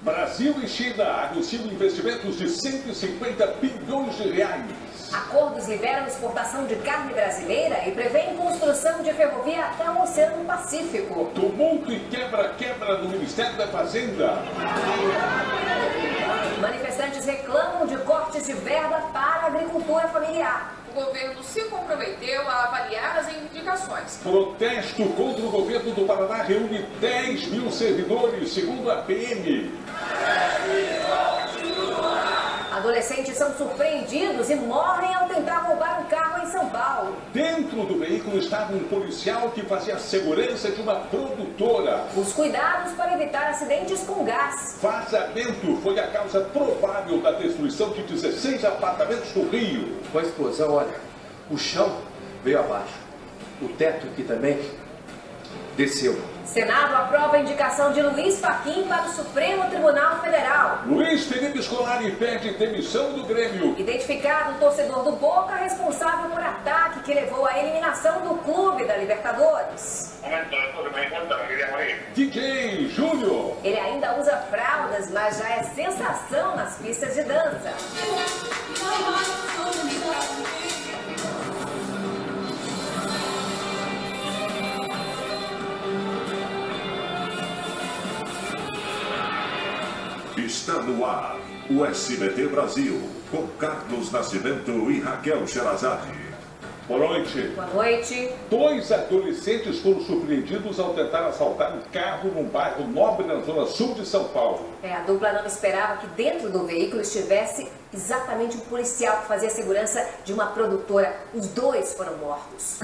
Brasil e China anunciam investimentos de 150 bilhões de reais. Acordos liberam exportação de carne brasileira e prevêem construção de ferrovia até o Oceano Pacífico. Tumulto e quebra-quebra no Ministério da Fazenda. Manifestantes reclamam de cortes de verba para a agricultura familiar. O governo se comprometeu a avaliar as indicações. Protesto contra o governo do Paraná reúne 10 mil servidores, segundo a PM. Adolescentes são surpreendidos e morrem ao tentar roubar um carro em São Paulo. Dentro do veículo estava um policial que fazia a segurança de uma produtora. Os cuidados para evitar acidentes com gás. Vazamento foi a causa provável da destruição de 16 apartamentos no Rio. Com a explosão, olha, o chão veio abaixo. O teto aqui também desceu. Senado aprova a indicação de Luiz Fachin para o Supremo Tribunal Federal. Luiz Felipe Scolari pede demissão do Grêmio. Identificado o torcedor do Boca responsável por ataque que levou à eliminação do clube da Libertadores. DJ Júnior. Ele ainda usa fraldas, mas já é sensação nas pistas de dança. Está no ar o SBT Brasil, com Carlos Nascimento e Raquel Sherazade. Boa noite. Boa noite. 2 adolescentes foram surpreendidos ao tentar assaltar um carro num bairro nobre na zona sul de São Paulo. A dupla não esperava que dentro do veículo estivesse exatamente um policial que fazia segurança de uma produtora. Os dois foram mortos.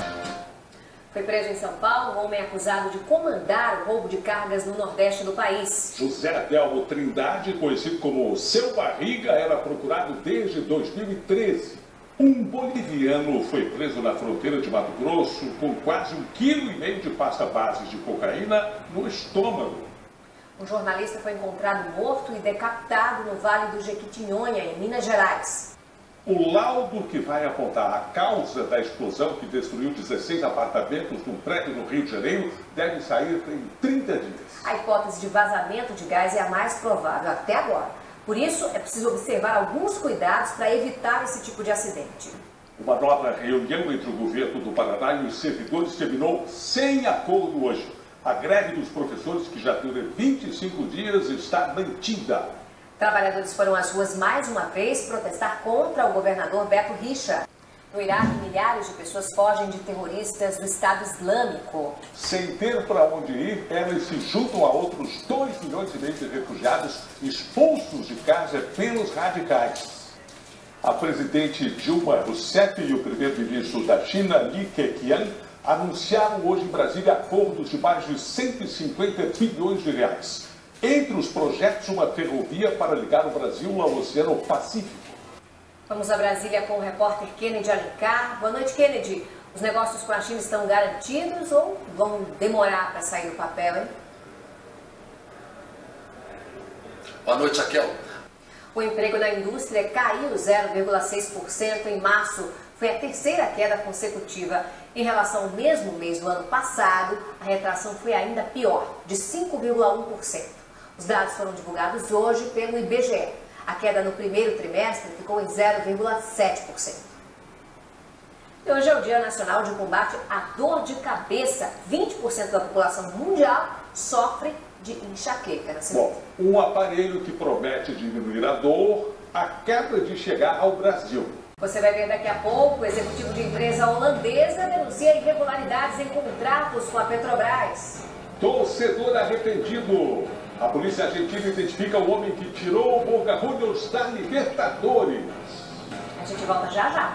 Foi preso em São Paulo um homem acusado de comandar o roubo de cargas no nordeste do país. José Adelmo Trindade, conhecido como Seu Barriga, era procurado desde 2013. Um boliviano foi preso na fronteira de Mato Grosso com quase 1,5 kg de pasta base de cocaína no estômago. Um jornalista foi encontrado morto e decapitado no Vale do Jequitinhonha, em Minas Gerais. O laudo que vai apontar a causa da explosão que destruiu 16 apartamentos num prédio no Rio de Janeiro deve sair em 30 dias. A hipótese de vazamento de gás é a mais provável até agora. Por isso, é preciso observar alguns cuidados para evitar esse tipo de acidente. Uma nova reunião entre o governo do Paraná e os servidores terminou sem acordo hoje. A greve dos professores, que já dura 25 dias, está mantida. Trabalhadores foram às ruas mais uma vez protestar contra o governador Beto Richa. No Iraque, milhares de pessoas fogem de terroristas do Estado Islâmico. Sem ter para onde ir, elas se juntam a outros 2,5 milhões de refugiados expulsos de casa pelos radicais. A presidente Dilma Rousseff e o primeiro-ministro da China, Li Keqiang, anunciaram hoje em Brasília acordos de mais de 150 bilhões de reais. Entre os projetos, uma ferrovia para ligar o Brasil ao Oceano Pacífico. Vamos a Brasília com o repórter Kennedy Alencar. Boa noite, Kennedy. Os negócios com a China estão garantidos ou vão demorar para sair do papel, hein? Boa noite, Raquel. O emprego na indústria caiu 0,6% em março. Foi a terceira queda consecutiva. Em relação ao mesmo mês do ano passado, a retração foi ainda pior, de 5,1%. Os dados foram divulgados hoje pelo IBGE. A queda no primeiro trimestre ficou em 0,7%. E hoje é o Dia Nacional de Combate à Dor de Cabeça. 20% da população mundial sofre de enxaqueca. Bom, um aparelho que promete diminuir a dor acaba de chegar ao Brasil. Você vai ver daqui a pouco, o executivo de empresa holandesa denuncia irregularidades em contratos com a Petrobras. Torcedor arrependido. A polícia argentina identifica o homem que tirou o Boca Juniors da Libertadores. A gente volta já já.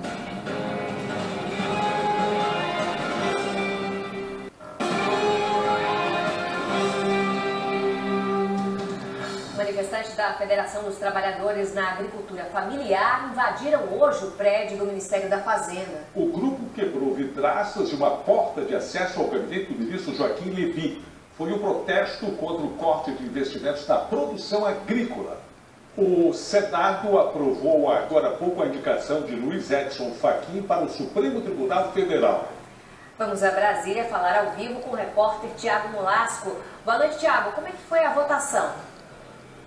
Manifestantes da Federação dos Trabalhadores na Agricultura Familiar invadiram hoje o prédio do Ministério da Fazenda. O grupo quebrou vidraças de uma porta de acesso ao gabinete do ministro Joaquim Levy. Foi um protesto contra o corte de investimentos na produção agrícola. O Senado aprovou agora há pouco a indicação de Luiz Edson Fachin para o Supremo Tribunal Federal. Vamos a Brasília falar ao vivo com o repórter Tiago Molasco. Boa noite, Tiago. Como é que foi a votação?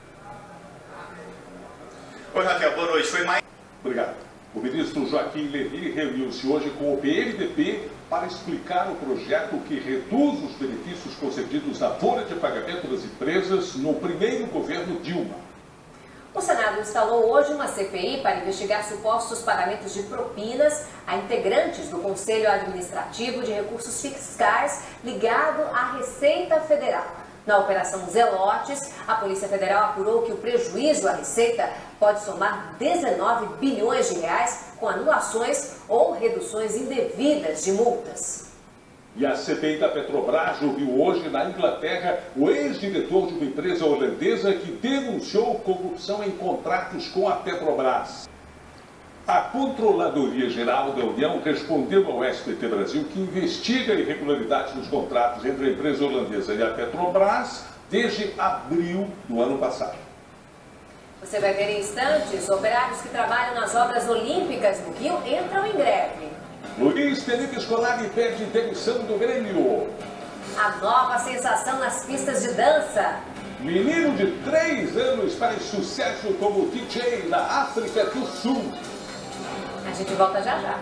Oi, Raquel, boa noite. Foi mais... Obrigado. O ministro Joaquim Levy reuniu-se hoje com o PMDB para explicar o projeto que reduz os benefícios concedidos na folha de pagamento das empresas no primeiro governo Dilma. O Senado instalou hoje uma CPI para investigar supostos pagamentos de propinas a integrantes do Conselho Administrativo de Recursos Fiscais ligado à Receita Federal. Na Operação Zelotes, a Polícia Federal apurou que o prejuízo à Receita pode somar 19 bilhões de reais com anulações ou reduções indevidas de multas. E a CPI da Petrobras ouviu hoje na Inglaterra o ex-diretor de uma empresa holandesa que denunciou corrupção em contratos com a Petrobras. A Controladoria Geral da União respondeu ao SBT Brasil que investiga irregularidades nos contratos entre a empresa holandesa e a Petrobras desde abril do ano passado. Você vai ver em instantes, operários que trabalham nas obras olímpicas no Rio entram em greve. Luiz Felipe Scolari pede demissão do Grêmio. A nova sensação nas pistas de dança. Menino de 3 anos faz sucesso como DJ na África do Sul. A gente volta já já.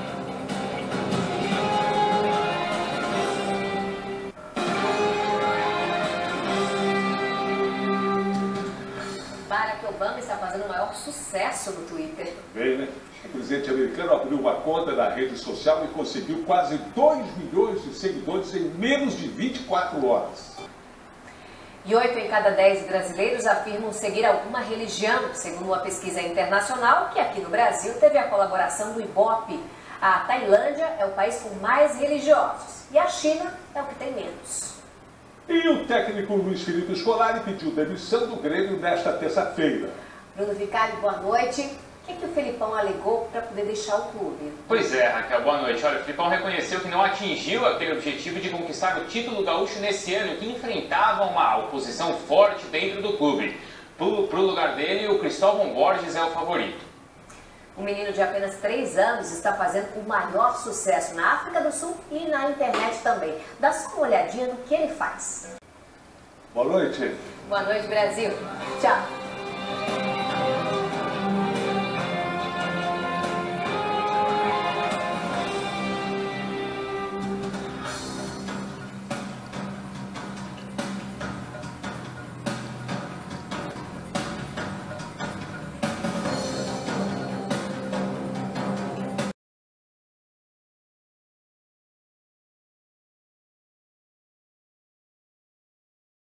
Barack Obama está fazendo o maior sucesso no Twitter. Bem, né? O presidente americano abriu uma conta na rede social e conseguiu quase 2 milhões de seguidores em menos de 24 horas. E 8 em cada 10 brasileiros afirmam seguir alguma religião, segundo uma pesquisa internacional que aqui no Brasil teve a colaboração do Ibope. A Tailândia é o país com mais religiosos e a China é o que tem menos. E o técnico Luiz Felipe Scolari pediu demissão do Grêmio nesta terça-feira. Bruno Vicari, boa noite. O que o Felipão alegou para poder deixar o clube? Pois é, Raquel, boa noite. Olha, o Felipão reconheceu que não atingiu aquele objetivo de conquistar o título gaúcho nesse ano, que enfrentava uma oposição forte dentro do clube. Pro lugar dele, o Cristóvão Borges é o favorito. O menino de apenas 3 anos está fazendo o maior sucesso na África do Sul e na internet também. Dá só uma olhadinha no que ele faz. Boa noite. Boa noite, Brasil. Tchau.